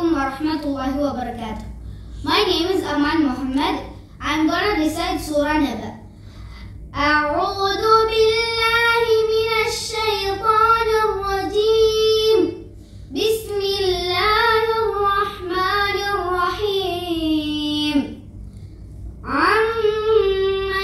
alaikum wa rahmatullahi wa barakatuh. My name is Aman Muhammad. I'm gonna recite Surah Naba. أعوذ بالله من الشيطان الرجيم. بسم الله الرحمن الرحيم. عما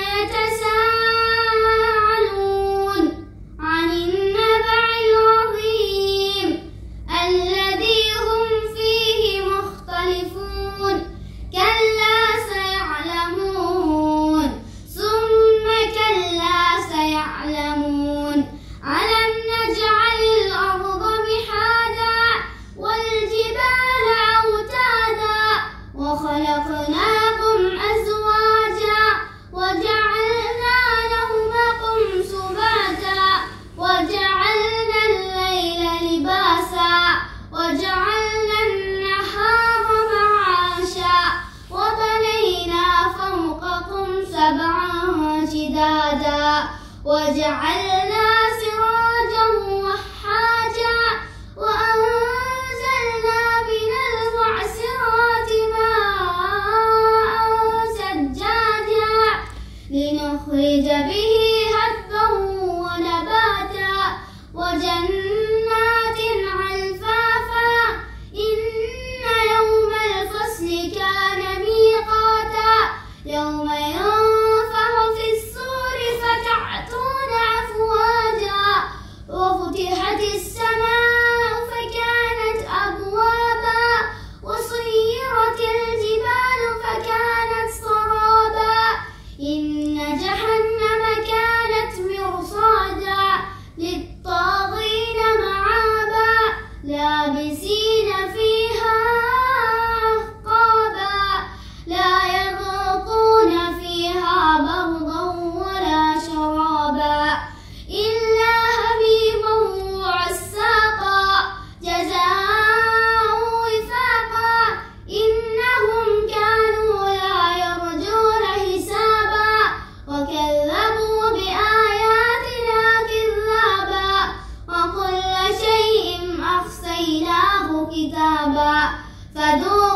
يتساءلون عن النبأ العظيم الذي هم فيه مختلفون. كلا سيعلمون ثم كلا سيعلمون. ألم نجعل الأرض مهادا والجبال أوتادا وخلقناكم أزواجا وجعلنا نومكم سباتا وجعلنا الليل لباسا وجعلنا النهار معاشا وبنينا فوقكم سبعا شدادا وجعلنا سراجا وهاجا وأنزلنا من المعصرات ماء ثجاجا لنخرج به حبا ونباتا وجنات ألفافا. إن يوم الفصل كان ميقاتا يوم ينفخ في الصور فتأتون أفواجا وفتحت السماء فكانت أبوابا وسيرت الجبال فكانت سرابا. إن جهنم كانت مرصادا للطاغين مآبا لابسين فيها أحقابا لا يذوقون فيها بردا ولا شرابا إلا حميما وغساقا جزاء وفاقا. إنهم كانوا لا يرجون حسابا وكذبوا بآياتنا كذابا وكل شيء أحصيناه كتابا. فذوقوا